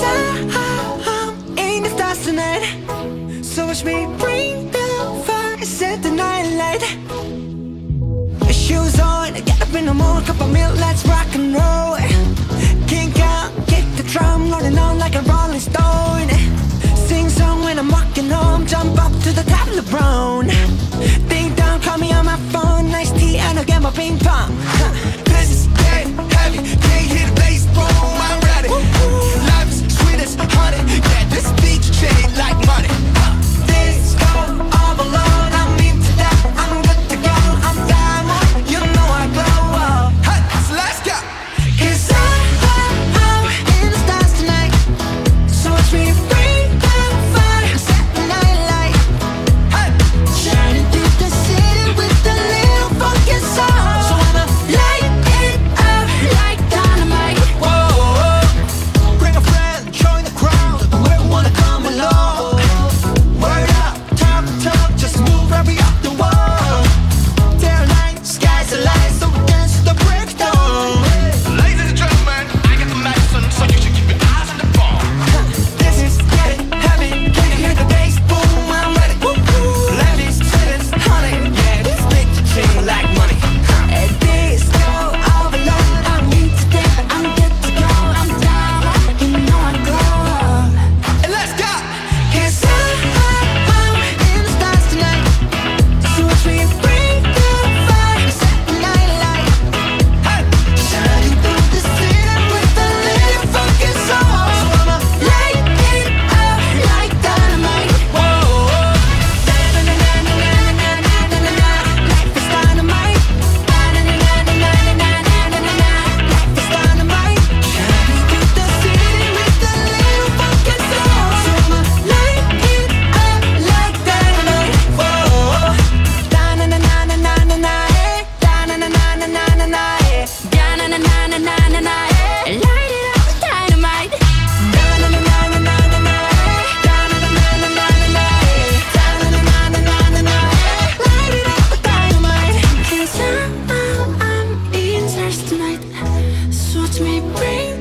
'Cause I'm in the stars tonight. So watch me bring the fire, set the night light. Shoes on, get up in the morning, cup of milk, let's rock and roll. Kink out, kick the drum, rolling on like a rolling stone. Sing song when I'm walking home, jump up to the top of the brown. Ding dong, call me on my phone, nice tea and I'll get my ping pong. This is dead heavy, can't hear the bass, boom, I'm ready. Life is sweet as honey, yeah, this beat chain like money. This go all alone, I'm into that, I'm good to go, I'm diamond, you know I glow. Hey, so let's go. 'Cause I'm in the stars tonight. So watch me bring the fire, set the night light. Hey, Shining through the city with a little funky soul. So I'ma light it up like dynamite. whoa, bring a friend, join the crowd, whoever wanna come along. Word up, talk, just move every up the wall. Day or night, sky's the light, so dance to the break of dawn. Ladies and gentlemen, I got the medicine, so you should keep your eyes on the ball. This is getting heavy. Can you hear the bass? Boom, I'm ready. Ladies, students, honey, yeah, this beat chain like money. And this go all alone. I'm into that. I'm good to go. I'm down. You know I glow. And let's go. 'Cause I'm in the stars tonight. So watch me bring the fire, set the night light. Hey, Shining through the city with a little funky soul. So I'ma light it up like dynamite. whoa, Na-na-na-na-na-na-na-na-na-na. Life is dynamite. Na-na-na-na-na-na-na-na-na. Life is dynamite. Shining through the city with a little funky soul. So I'ma light it up like dynamite. Da-na-na-na-na-na-na-na, eh. Da-na-na-na-na-na-na, eh. Da-na-na-na-na-na-na, eh. Light it up with dynamite. Da-na-na-na-na-na-na, eh. Da-na-na-na-na-na-na, eh. Da-na-na-na-na-na-na, eh. Light it up with dynamite. 'Cause I'm in stars tonight. So watch me bring